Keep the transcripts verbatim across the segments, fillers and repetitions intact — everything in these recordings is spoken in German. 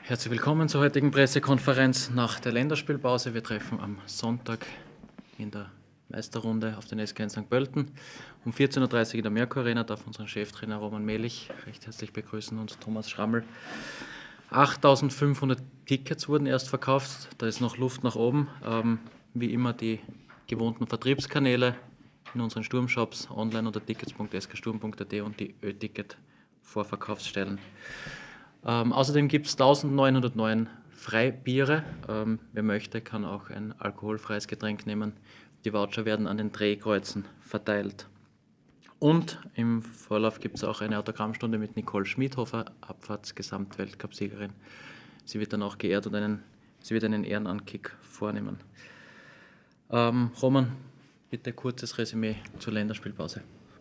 Herzlich willkommen zur heutigen Pressekonferenz nach der Länderspielpause. Wir treffen am Sonntag in der Meisterrunde auf den S K in Sankt Pölten. Um vierzehn Uhr dreißig in der Merkur Arena darf unseren Cheftrainer Roman Melich recht herzlich begrüßen und Thomas Schrammel. achttausendfünfhundert Tickets wurden erst verkauft, da ist noch Luft nach oben. Ähm, wie immer die gewohnten Vertriebskanäle in unseren Sturmshops, online unter tickets punkt s k sturm punkt a t und die Ö-Ticket-Vorverkaufsstellen. Ähm, außerdem gibt es eintausendneunhundertneun Freibiere. Ähm, wer möchte, kann auch ein alkoholfreies Getränk nehmen. Die Voucher werden an den Drehkreuzen verteilt. Und im Vorlauf gibt es auch eine Autogrammstunde mit Nicole Schmidhofer, Abfahrts-Gesamtweltcup-Siegerin. Sie wird dann auch geehrt und einen, sie wird einen Ehrenankick vornehmen. Ähm, Roman, bitte kurzes Resümee zur Länderspielpause.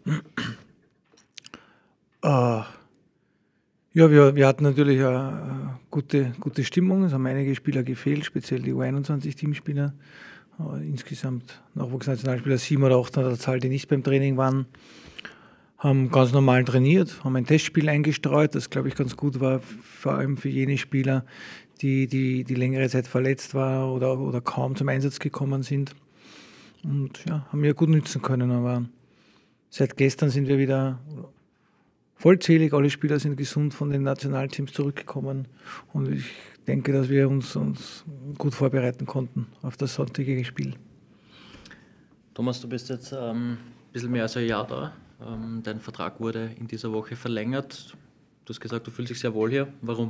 Uh. Ja, wir, wir hatten natürlich eine gute, gute Stimmung. Es haben einige Spieler gefehlt, speziell die U einundzwanzig-Teamspieler. Insgesamt Nachwuchsnationalspieler sieben oder acht an der Zahl, die nicht beim Training waren, haben ganz normal trainiert, haben ein Testspiel eingestreut, das, glaube ich, ganz gut war, vor allem für jene Spieler, die, die, die längere Zeit verletzt waren oder, oder kaum zum Einsatz gekommen sind. Und ja, haben wir gut nützen können. Aber seit gestern sind wir wieder vollzählig, alle Spieler sind gesund von den Nationalteams zurückgekommen und ich denke, dass wir uns, uns gut vorbereiten konnten auf das sonntägige Spiel. Thomas, du bist jetzt ähm, ein bisschen mehr als ein Jahr da. Ähm, dein Vertrag wurde in dieser Woche verlängert. Du hast gesagt, du fühlst dich sehr wohl hier. Warum?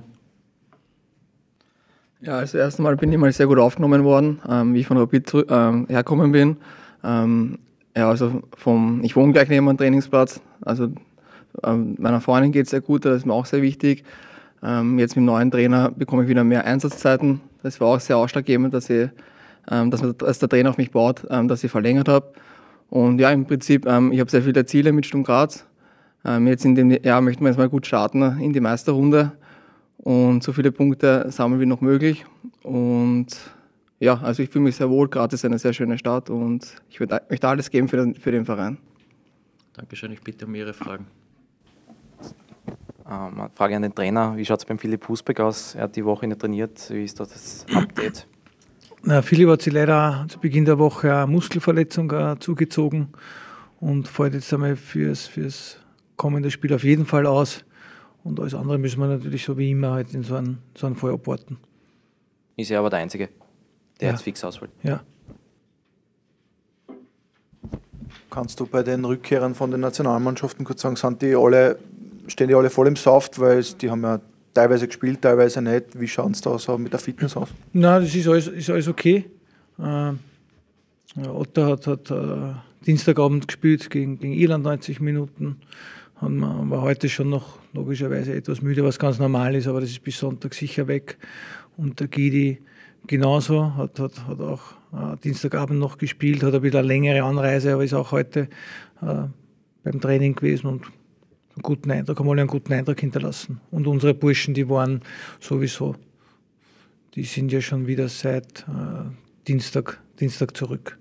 Ja, also erst einmal bin ich mal sehr gut aufgenommen worden, ähm, wie ich von Rapid zurück, ähm, hergekommen bin. Ähm, ja, also vom, ich wohne gleich neben dem Trainingsplatz, also Ähm, meiner Freundin geht es sehr gut, das ist mir auch sehr wichtig. Ähm, jetzt mit dem neuen Trainer bekomme ich wieder mehr Einsatzzeiten. Das war auch sehr ausschlaggebend, dass, ich, ähm, dass, man, dass der Trainer auf mich baut, ähm, dass ich verlängert habe. Und ja, im Prinzip, ähm, ich habe sehr viele Ziele mit Sturm Graz. Ähm, jetzt in dem Jahr möchten wir jetzt mal gut starten in die Meisterrunde. Und so viele Punkte sammeln wie noch möglich. Und ja, also ich fühle mich sehr wohl. Graz ist eine sehr schöne Stadt und ich würd, möchte alles geben für den, für den Verein. Dankeschön, ich bitte um Ihre Fragen. Ähm, Frage an den Trainer, wie schaut es beim Philipp Husbeck aus? Er hat die Woche nicht trainiert, wie ist da das Update? Na, Philipp hat sich leider zu Beginn der Woche eine Muskelverletzung uh, zugezogen und fällt jetzt einmal fürs, fürs kommende Spiel auf jeden Fall aus. Und alles andere müssen wir natürlich so wie immer halt in so einen, so einen Fall abwarten. Ist er aber der Einzige, der ja. jetzt fix ausfällt? Ja. Kannst du bei den Rückkehrern von den Nationalmannschaften kurz sagen, sind die alle, stehen die alle voll im Saft, weil die haben ja teilweise gespielt, teilweise nicht. Wie schaut es da so mit der Fitness aus? Nein, das ist alles, ist alles okay. Äh, Otto hat, hat äh, Dienstagabend gespielt gegen, gegen Irland neunzig Minuten. Und man war heute schon noch logischerweise etwas müde, was ganz normal ist, aber das ist bis Sonntag sicher weg. Und der Gidi genauso, hat, hat, hat auch äh, Dienstagabend noch gespielt, hat ein bisschen eine längere Anreise, aber ist auch heute äh, beim Training gewesen und einen guten Eindruck, haben alle einen guten Eindruck hinterlassen. Und unsere Burschen, die waren sowieso, die sind ja schon wieder seit äh, Dienstag, Dienstag zurück.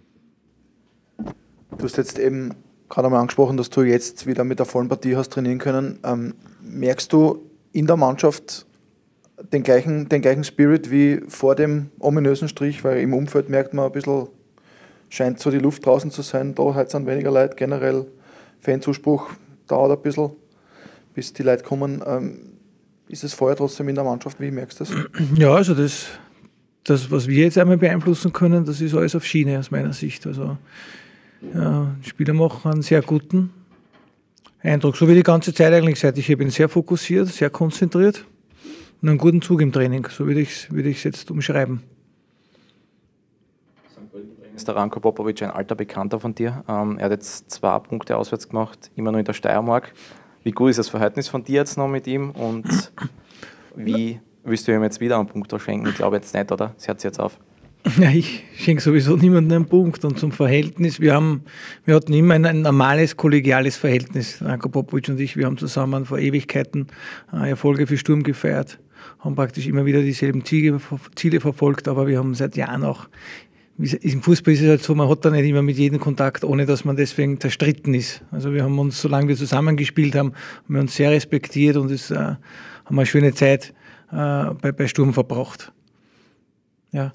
Du hast jetzt eben gerade einmal angesprochen, dass du jetzt wieder mit der vollen Partie hast trainieren können. Ähm, merkst du in der Mannschaft den gleichen, den gleichen Spirit wie vor dem ominösen Strich? Weil im Umfeld merkt man ein bisschen, scheint so die Luft draußen zu sein. Da heute sind weniger Leute, generell Fanzuspruch dauert ein bisschen, bis die Leute kommen. Ähm, ist es Feuer trotzdem in der Mannschaft? Wie merkst du das? Ja, also das, das, was wir jetzt einmal beeinflussen können, das ist alles auf Schiene aus meiner Sicht. Also ja, die Spieler machen einen sehr guten Eindruck. So wie die ganze Zeit eigentlich seit. Ich bin sehr fokussiert, sehr konzentriert und einen guten Zug im Training. So würde ich es würde jetzt umschreiben. Ist der Ranko Popovic ein alter Bekannter von dir? Ähm, er hat jetzt zwei Punkte auswärts gemacht, immer noch in der Steiermark. Wie gut ist das Verhältnis von dir jetzt noch mit ihm und wie willst du ihm jetzt wieder einen Punkt schenken? Ich glaube jetzt nicht, oder? Sie hört jetzt auf. Ja, ich schenke sowieso niemandem einen Punkt. Und zum Verhältnis, wir haben, wir hatten immer ein, ein normales, kollegiales Verhältnis. Ranko Popovic und ich, wir haben zusammen vor Ewigkeiten äh, Erfolge für Sturm gefeiert, haben praktisch immer wieder dieselben Ziele, Ziele verfolgt, aber wir haben seit Jahren auch, im Fußball ist es halt so, man hat da nicht immer mit jedem Kontakt, ohne dass man deswegen zerstritten ist. Also wir haben uns, solange wir zusammengespielt haben, haben wir uns sehr respektiert und es äh, haben eine schöne Zeit äh, bei, bei Sturm verbracht. Ja.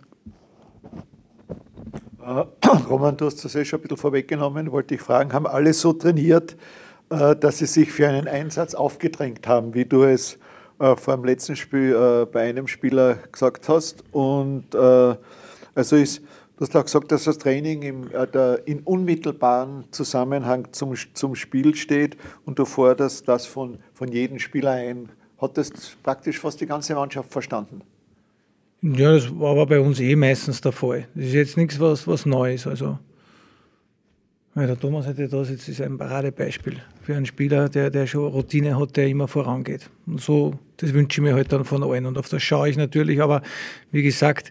Uh, Roman, du hast das eh schon ein bisschen vorweggenommen, wollte ich fragen, haben alle so trainiert, uh, dass sie sich für einen Einsatz aufgedrängt haben, wie du es uh, vor dem letzten Spiel uh, bei einem Spieler gesagt hast? Und uh, also ist, du hast auch gesagt, dass das Training im, uh, der, in unmittelbaren Zusammenhang zum, zum Spiel steht und du forderst das von, von jedem Spieler ein. Hat das praktisch fast die ganze Mannschaft verstanden? Ja, das war aber bei uns eh meistens der Fall. Das ist jetzt nichts, was, was Neues. Also, weil der Thomas hätte da jetzt ist ein Paradebeispiel für einen Spieler, der, der schon Routine hat, der immer vorangeht. Und so, das wünsche ich mir halt dann von allen. Und auf das schaue ich natürlich, aber wie gesagt,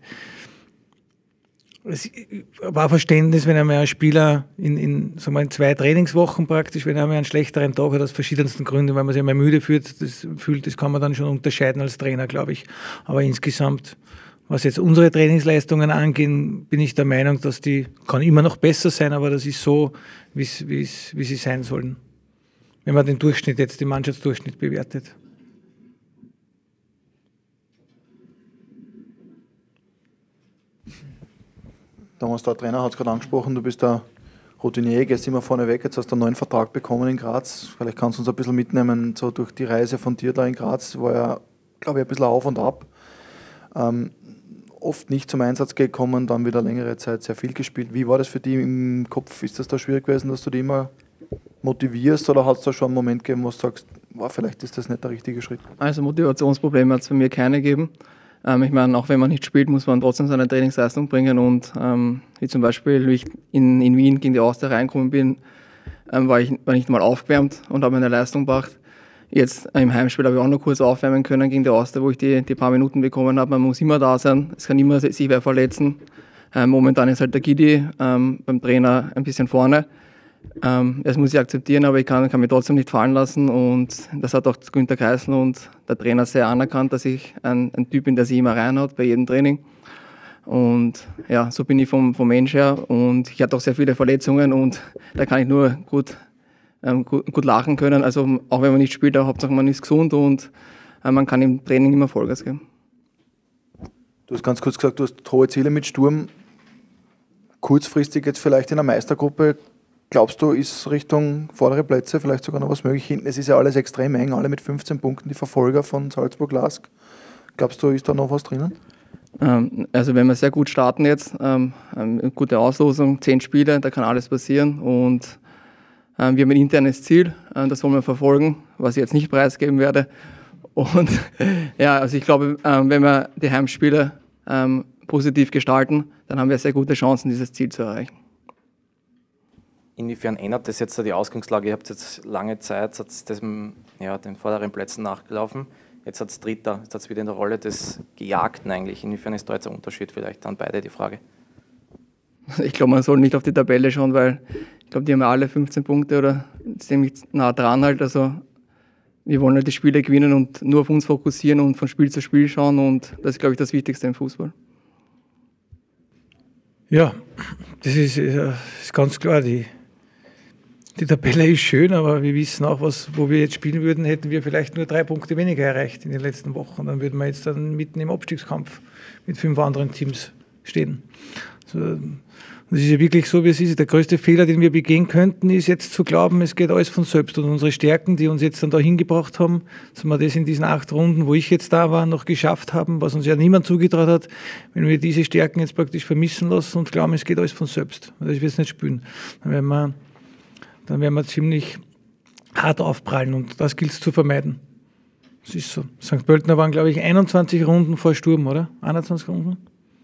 es war Verständnis, wenn einmal ein Spieler in, in, sagen wir, in zwei Trainingswochen praktisch, wenn er einmal einen schlechteren Tag hat, aus verschiedensten Gründen, weil man sich einmal müde fühlt, das fühlt, das kann man dann schon unterscheiden als Trainer, glaube ich. Aber insgesamt, was jetzt unsere Trainingsleistungen angehen, bin ich der Meinung, dass die, kann immer noch besser sein, aber das ist so, wie's, wie's, wie sie sein sollen. Wenn man den Durchschnitt jetzt, den Mannschaftsdurchschnitt bewertet. Thomas, der Trainer hat es gerade angesprochen, du bist der Routinier, gehst immer vorne weg, jetzt hast du einen neuen Vertrag bekommen in Graz. Vielleicht kannst du uns ein bisschen mitnehmen, so durch die Reise von dir da in Graz, war ja, glaube ich, ein bisschen auf und ab. Ähm, oft nicht zum Einsatz gekommen, dann wieder längere Zeit sehr viel gespielt. Wie war das für dich im Kopf? Ist das da schwierig gewesen, dass du dich immer motivierst oder hat es da schon einen Moment gegeben, wo du sagst, wow, vielleicht ist das nicht der richtige Schritt? Also Motivationsprobleme hat es bei mir keine gegeben. Ähm, ich meine, auch wenn man nicht spielt, muss man trotzdem seine Trainingsleistung bringen und ähm, wie zum Beispiel, wie ich in, in Wien gegen die Austria reingekommen bin, ähm, war ich war nicht mal aufgewärmt und habe meine Leistung gebracht. Jetzt im Heimspiel habe ich auch noch kurz aufwärmen können gegen die Austria, wo ich die, die paar Minuten bekommen habe. Man muss immer da sein, es kann immer sich wer verletzen. Ähm, momentan ist halt der Gidi ähm, beim Trainer ein bisschen vorne. Ähm, das muss ich akzeptieren, aber ich kann, kann mich trotzdem nicht fallen lassen und das hat auch Günter Kreisel und der Trainer sehr anerkannt, dass ich ein, ein Typ bin, der sich immer reinhaut bei jedem Training. Und ja, so bin ich vom, vom Mensch her und ich hatte auch sehr viele Verletzungen und da kann ich nur gut Ähm, gut, gut lachen können. Also auch wenn man nicht spielt, aber Hauptsache man ist gesund und äh, man kann im Training immer Vollgas geben. Du hast ganz kurz gesagt, du hast hohe Ziele mit Sturm. Kurzfristig jetzt vielleicht in der Meistergruppe. Glaubst du, ist Richtung vordere Plätze vielleicht sogar noch was möglich? Hinten, es ist ja alles extrem eng, alle mit fünfzehn Punkten, die Verfolger von Salzburg-Lask. Glaubst du, ist da noch was drinnen? Ähm, also wenn wir sehr gut starten jetzt, ähm, eine gute Auslosung, zehn Spiele, da kann alles passieren und wir haben ein internes Ziel, das wollen wir verfolgen, was ich jetzt nicht preisgeben werde. Und ja, also ich glaube, wenn wir die Heimspiele positiv gestalten, dann haben wir sehr gute Chancen, dieses Ziel zu erreichen. Inwiefern ändert das jetzt die Ausgangslage? Ihr habt jetzt lange Zeit hat's das, ja, den vorderen Plätzen nachgelaufen. Jetzt hat es Dritter, jetzt hat es wieder in der Rolle des Gejagten eigentlich. Inwiefern ist da jetzt ein Unterschied vielleicht an beide die Frage? Ich glaube, man soll nicht auf die Tabelle schauen, weil ich glaube, die haben ja alle fünfzehn Punkte oder ziemlich nah dran halt. Also wir wollen halt die Spiele gewinnen und nur auf uns fokussieren und von Spiel zu Spiel schauen und das ist, glaube ich, das Wichtigste im Fußball. Ja, das ist, ist ganz klar. Die, die Tabelle ist schön, aber wir wissen auch, was, wo wir jetzt spielen würden, hätten wir vielleicht nur drei Punkte weniger erreicht in den letzten Wochen. Dann würden wir jetzt dann mitten im Abstiegskampf mit fünf anderen Teams stehen. Also, das ist ja wirklich so, wie es ist. Der größte Fehler, den wir begehen könnten, ist jetzt zu glauben, es geht alles von selbst. Und unsere Stärken, die uns jetzt dann da hingebracht haben, dass wir das in diesen acht Runden, wo ich jetzt da war, noch geschafft haben, was uns ja niemand zugetraut hat, wenn wir diese Stärken jetzt praktisch vermissen lassen und glauben, es geht alles von selbst. Das wird es nicht spüren. Dann werden wir, dann werden wir ziemlich hart aufprallen und das gilt es zu vermeiden. Das ist so. Sankt Pöltener waren, glaube ich, einundzwanzig Runden vor Sturm, oder? einundzwanzig Runden?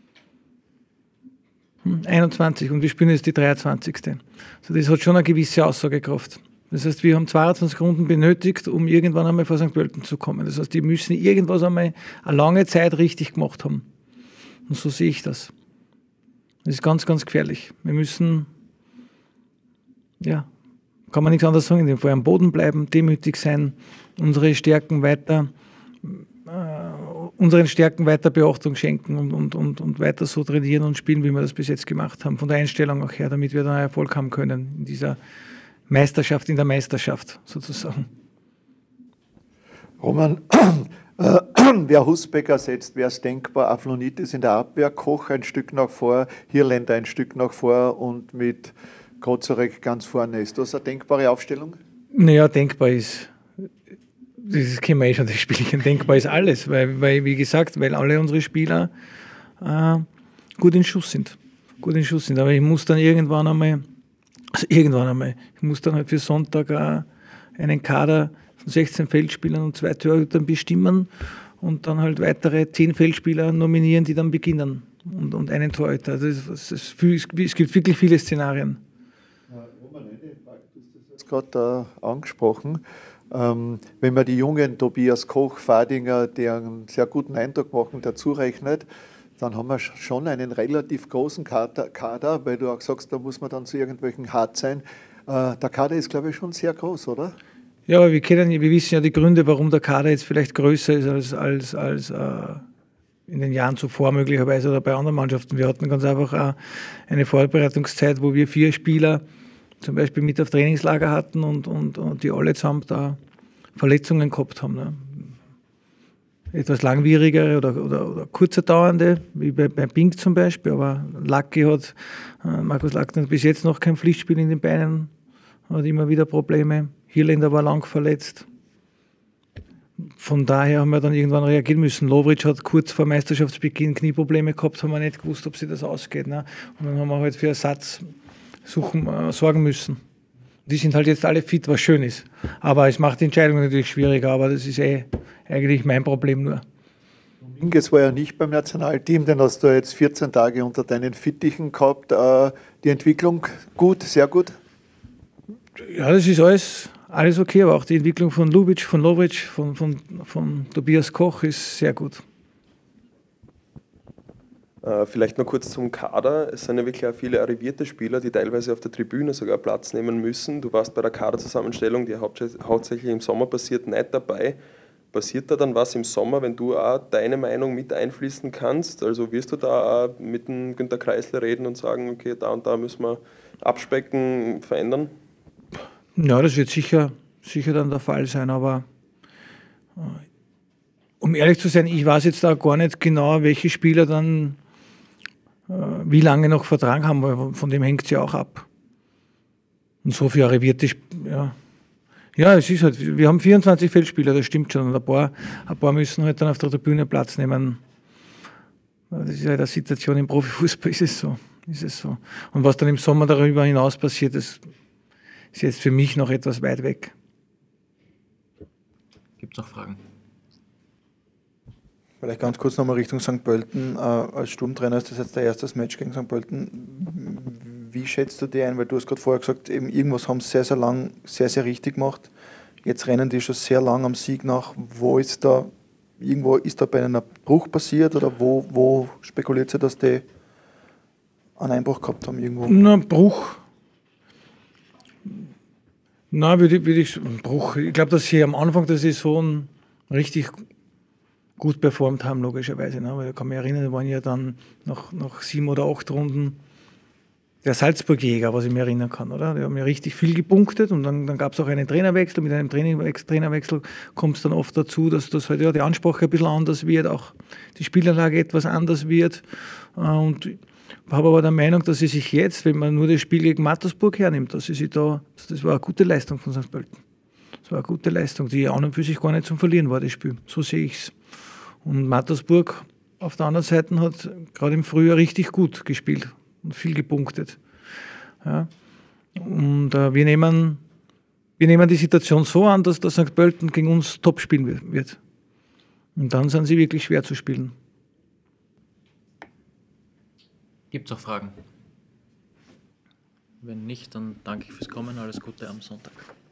einundzwanzig und wir spielen jetzt die dreiundzwanzigste. Also das hat schon eine gewisse Aussagekraft. Das heißt, wir haben zweiundzwanzig Runden benötigt, um irgendwann einmal vor Sankt Pölten zu kommen. Das heißt, die müssen irgendwas einmal eine lange Zeit richtig gemacht haben. Und so sehe ich das. Das ist ganz, ganz gefährlich. Wir müssen, ja, kann man nichts anderes sagen, in dem Fall am Boden bleiben, demütig sein, unsere Stärken weiter unseren Stärken weiter Beachtung schenken und, und, und, und weiter so trainieren und spielen, wie wir das bis jetzt gemacht haben, von der Einstellung auch her, damit wir dann Erfolg haben können in dieser Meisterschaft, in der Meisterschaft sozusagen. Roman, äh, wer Husbeck ersetzt, wäre es denkbar, Aflonitis in der Abwehr, Koch ein Stück nach vor, Hirländer ein Stück nach vor und mit Kozorek ganz vorne. Ist das eine denkbare Aufstellung? Naja, denkbar ist, das kennen wir eh schon, das Spielchen, denkbar ist alles, weil, weil wie gesagt, weil alle unsere Spieler äh, gut in Schuss sind. Gut in Schuss sind. Aber ich muss dann irgendwann einmal, also irgendwann einmal, ich muss dann halt für Sonntag äh, einen Kader von sechzehn Feldspielern und zwei Torhütern bestimmen und dann halt weitere zehn Feldspieler nominieren, die dann beginnen. Und, und einen Torhüter. Also es, es, es, es gibt wirklich viele Szenarien. Roman, eine Frage, du hast das jetzt gerade äh, angesprochen. Ähm, wenn man die jungen Tobias Koch, Fadinger, die einen sehr guten Eindruck machen, dazu rechnet, dann haben wir schon einen relativ großen Kader, Kader, weil du auch sagst, da muss man dann zu irgendwelchen hart sein. Äh, der Kader ist, glaube ich, schon sehr groß, oder? Ja, aber wir kennen, wir wissen ja die Gründe, warum der Kader jetzt vielleicht größer ist als, als, als äh, in den Jahren zuvor möglicherweise oder bei anderen Mannschaften. Wir hatten ganz einfach äh, eine Vorbereitungszeit, wo wir vier Spieler zum Beispiel mit auf Trainingslager hatten und, und, und die alle zusammen da Verletzungen gehabt haben. Ne? Etwas langwierigere oder, oder, oder kurzer dauernde, wie bei, bei Pink zum Beispiel, aber Lucky hat, äh, Markus Lackner hat bis jetzt noch kein Pflichtspiel in den Beinen, hat immer wieder Probleme. Hirländer war lang verletzt. Von daher haben wir dann irgendwann reagieren müssen. Lovric hat kurz vor Meisterschaftsbeginn Knieprobleme gehabt, haben wir nicht gewusst, ob sich das ausgeht. Ne? Und dann haben wir halt für Ersatz suchen, äh, sorgen müssen. Die sind halt jetzt alle fit, was schön ist. Aber es macht die Entscheidung natürlich schwieriger, aber das ist eh eigentlich mein Problem nur. Dominguez war ja nicht beim Nationalteam, den hast du jetzt vierzehn Tage unter deinen Fittichen gehabt. Äh, die Entwicklung gut, sehr gut? Ja, das ist alles, alles okay, aber auch die Entwicklung von Lubitsch, von Lovric, von, von, von Tobias Koch ist sehr gut. Äh, vielleicht noch kurz zum Kader. Es sind ja wirklich auch viele arrivierte Spieler, die teilweise auf der Tribüne sogar Platz nehmen müssen. Du warst bei der Kaderzusammenstellung, die hauptsächlich im Sommer passiert, nicht dabei. Passiert da dann was im Sommer, wenn du auch deine Meinung mit einfließen kannst? Also wirst du da auch mit dem Günter Kreisler reden und sagen, okay, da und da müssen wir abspecken, verändern? Ja, das wird sicher, sicher dann der Fall sein, aber äh, um ehrlich zu sein, ich weiß jetzt da gar nicht genau, welche Spieler dann äh, wie lange noch Vertrag haben, weil von dem hängt es ja auch ab. Und so viele arrivierte Spieler, ja. Ja, es ist halt, wir haben vierundzwanzig Feldspieler, das stimmt schon, und ein paar, ein paar müssen halt dann auf der Tribüne Platz nehmen. Das ist ja halt eine Situation im Profifußball, ist es so, ist es so. Und was dann im Sommer darüber hinaus passiert, das ist jetzt für mich noch etwas weit weg. Gibt es noch Fragen? Vielleicht ganz kurz nochmal Richtung Sankt Pölten. Äh, als Sturmtrainer ist das jetzt der erste Match gegen Sankt Pölten. Wie schätzt du die ein? Weil du hast gerade vorher gesagt, eben irgendwas haben sie sehr, sehr lang, sehr, sehr richtig gemacht. Jetzt rennen die schon sehr lang am Sieg nach. Wo ist da, irgendwo ist da bei einem Bruch passiert oder wo, wo spekuliert sie, dass die einen Einbruch gehabt haben irgendwo? Na, Bruch. Na, würde, würde ich, Bruch. Ich glaube, dass sie am Anfang der Saison richtig gut performt haben, logischerweise. Ne? Weil ich kann mich erinnern, da waren ja dann nach, nach sieben oder acht Runden der Salzburg-Jäger, was ich mir erinnern kann, oder? Die haben ja richtig viel gepunktet und dann, dann gab es auch einen Trainerwechsel. Mit einem Trainerwechsel, Trainerwechsel kommt es dann oft dazu, dass das halt, ja, die Ansprache ein bisschen anders wird, auch die Spielanlage etwas anders wird. Und ich habe aber der Meinung, dass sie sich jetzt, wenn man nur das Spiel gegen Mattersburg hernimmt, dass sie sich da, das war eine gute Leistung von Sankt Pölten. Das war eine gute Leistung, die an und für sich gar nicht zum Verlieren war, das Spiel. So sehe ich es. Und Mattersburg auf der anderen Seite hat gerade im Frühjahr richtig gut gespielt und viel gepunktet. Ja. Und äh, wir, nehmen, wir nehmen die Situation so an, dass der Sankt Pölten gegen uns top spielen wird. Und dann sind sie wirklich schwer zu spielen. Gibt es auch Fragen? Wenn nicht, dann danke ich fürs Kommen. Alles Gute am Sonntag.